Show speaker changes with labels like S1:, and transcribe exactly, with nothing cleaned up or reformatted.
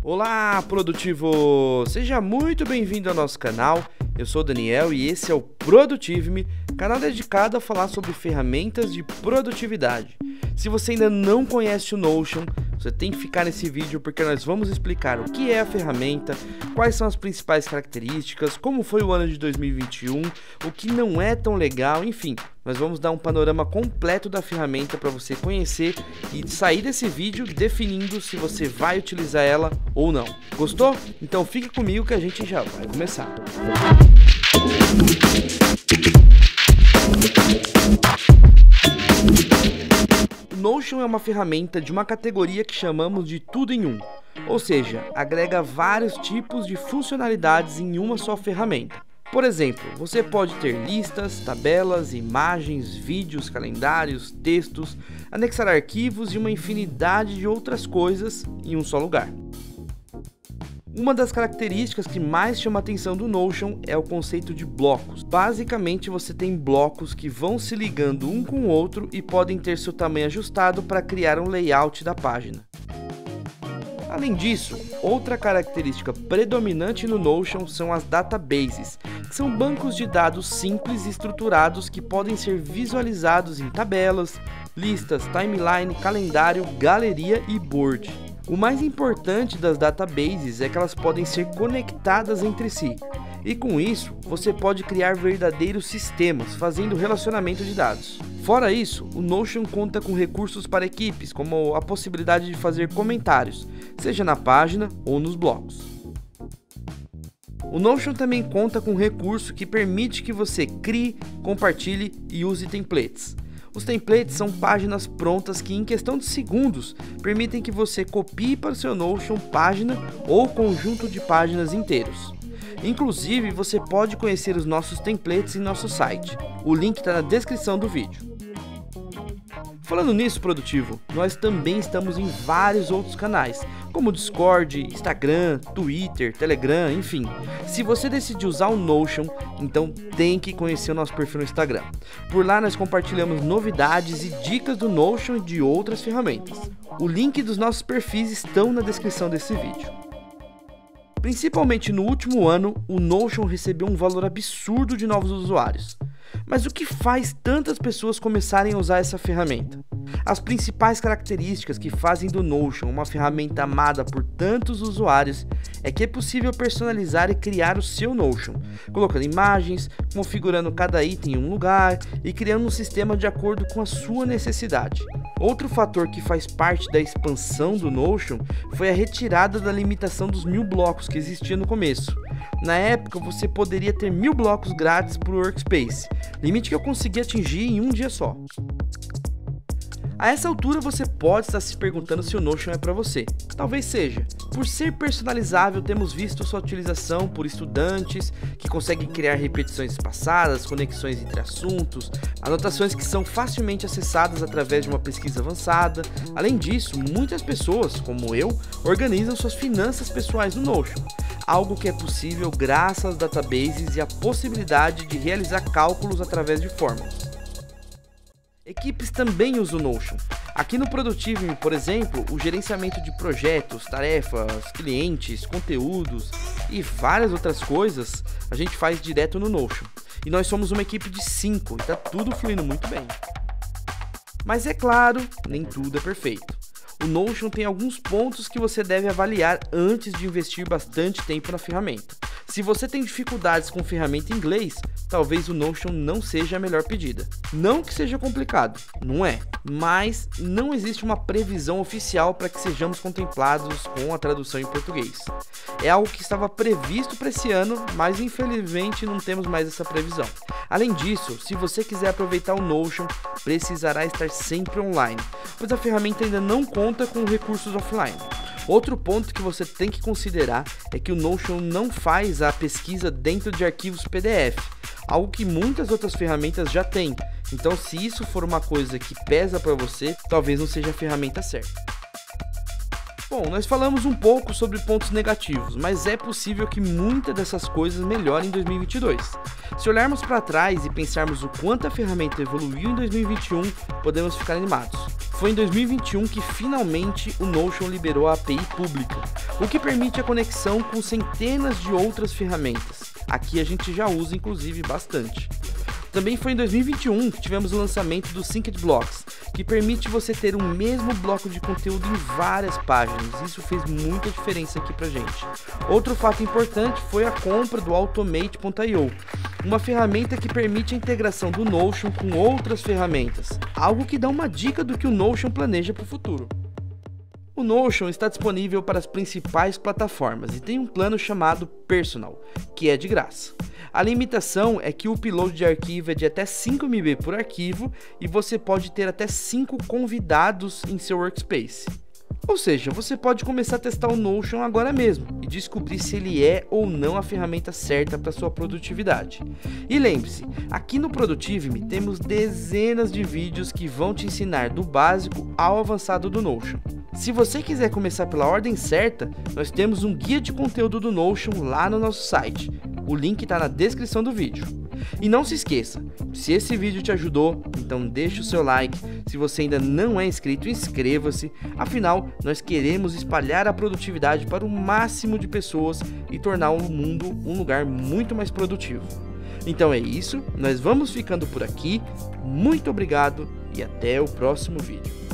S1: Olá, produtivo! Seja muito bem-vindo ao nosso canal. Eu sou o Daniel e esse é o Produtive-me, canal dedicado a falar sobre ferramentas de produtividade. Se você ainda não conhece o Notion, você tem que ficar nesse vídeo porque nós vamos explicar o que é a ferramenta, quais são as principais características, como foi o ano de dois mil e vinte e um, o que não é tão legal, enfim, nós vamos dar um panorama completo da ferramenta para você conhecer e sair desse vídeo definindo se você vai utilizar ela ou não. Gostou? Então fique comigo que a gente já vai começar. O Notion é uma ferramenta de uma categoria que chamamos de tudo em um, ou seja, agrega vários tipos de funcionalidades em uma só ferramenta. Por exemplo, você pode ter listas, tabelas, imagens, vídeos, calendários, textos, anexar arquivos e uma infinidade de outras coisas em um só lugar. Uma das características que mais chama a atenção do Notion é o conceito de blocos. Basicamente, você tem blocos que vão se ligando um com o outro e podem ter seu tamanho ajustado para criar um layout da página. Além disso, outra característica predominante no Notion são as databases, que são bancos de dados simples e estruturados que podem ser visualizados em tabelas, listas, timeline, calendário, galeria e board. O mais importante das databases é que elas podem ser conectadas entre si, e com isso você pode criar verdadeiros sistemas fazendo relacionamento de dados. Fora isso, o Notion conta com recursos para equipes, como a possibilidade de fazer comentários, seja na página ou nos blocos. O Notion também conta com um recurso que permite que você crie, compartilhe e use templates. Os templates são páginas prontas que, em questão de segundos, permitem que você copie para o seu Notion página ou conjunto de páginas inteiros. Inclusive, você pode conhecer os nossos templates em nosso site. O link está na descrição do vídeo. Falando nisso, produtivo, nós também estamos em vários outros canais, como Discord, Instagram, Twitter, Telegram, enfim. Se você decidir usar o Notion, então tem que conhecer o nosso perfil no Instagram. Por lá nós compartilhamos novidades e dicas do Notion e de outras ferramentas. O link dos nossos perfis estão na descrição desse vídeo. Principalmente no último ano, o Notion recebeu um valor absurdo de novos usuários. Mas o que faz tantas pessoas começarem a usar essa ferramenta? As principais características que fazem do Notion uma ferramenta amada por tantos usuários é que é possível personalizar e criar o seu Notion, colocando imagens, configurando cada item em um lugar e criando um sistema de acordo com a sua necessidade. Outro fator que faz parte da expansão do Notion foi a retirada da limitação dos mil blocos que existia no começo. Na época, você poderia ter mil blocos grátis por Workspace, limite que eu consegui atingir em um dia só. A essa altura você pode estar se perguntando se o Notion é para você. Talvez seja. Por ser personalizável, temos visto sua utilização por estudantes que conseguem criar repetições espaçadas, conexões entre assuntos, anotações que são facilmente acessadas através de uma pesquisa avançada. Além disso, muitas pessoas, como eu, organizam suas finanças pessoais no Notion, algo que é possível graças às databases e à possibilidade de realizar cálculos através de fórmulas. Equipes também usam o Notion. Aqui no Produtive-me, por exemplo, o gerenciamento de projetos, tarefas, clientes, conteúdos e várias outras coisas a gente faz direto no Notion. E nós somos uma equipe de cinco e está tudo fluindo muito bem. Mas é claro, nem tudo é perfeito. O Notion tem alguns pontos que você deve avaliar antes de investir bastante tempo na ferramenta. Se você tem dificuldades com ferramenta em inglês, talvez o Notion não seja a melhor pedida. Não que seja complicado, não é, mas não existe uma previsão oficial para que sejamos contemplados com a tradução em português. É algo que estava previsto para esse ano, mas infelizmente não temos mais essa previsão. Além disso, se você quiser aproveitar o Notion, precisará estar sempre online, pois a ferramenta ainda não conta com recursos offline. Outro ponto que você tem que considerar é que o Notion não faz a pesquisa dentro de arquivos P D F, algo que muitas outras ferramentas já têm. Então, se isso for uma coisa que pesa para você, talvez não seja a ferramenta certa. Bom, nós falamos um pouco sobre pontos negativos, mas é possível que muitas dessas coisas melhorem em dois mil e vinte e dois. Se olharmos para trás e pensarmos o quanto a ferramenta evoluiu em dois mil e vinte e um, podemos ficar animados. Foi em dois mil e vinte e um que finalmente o Notion liberou a A P I pública, o que permite a conexão com centenas de outras ferramentas. Aqui a gente já usa inclusive bastante. Também foi em dois mil e vinte e um que tivemos o lançamento do Synced Blocks, que permite você ter o mesmo bloco de conteúdo em várias páginas. Isso fez muita diferença aqui pra gente. Outro fato importante foi a compra do Automate ponto i o, uma ferramenta que permite a integração do Notion com outras ferramentas, algo que dá uma dica do que o Notion planeja para o futuro. O Notion está disponível para as principais plataformas e tem um plano chamado Personal, que é de graça. A limitação é que o upload de arquivo é de até cinco megabytes por arquivo e você pode ter até cinco convidados em seu workspace. Ou seja, você pode começar a testar o Notion agora mesmo e descobrir se ele é ou não a ferramenta certa para sua produtividade. E lembre-se, aqui no Produtive-me temos dezenas de vídeos que vão te ensinar do básico ao avançado do Notion. Se você quiser começar pela ordem certa, nós temos um guia de conteúdo do Notion lá no nosso site. O link está na descrição do vídeo. E não se esqueça, se esse vídeo te ajudou, então deixe o seu like. Se você ainda não é inscrito, inscreva-se. Afinal, nós queremos espalhar a produtividade para o máximo de pessoas e tornar o mundo um lugar muito mais produtivo. Então é isso, nós vamos ficando por aqui. Muito obrigado e até o próximo vídeo.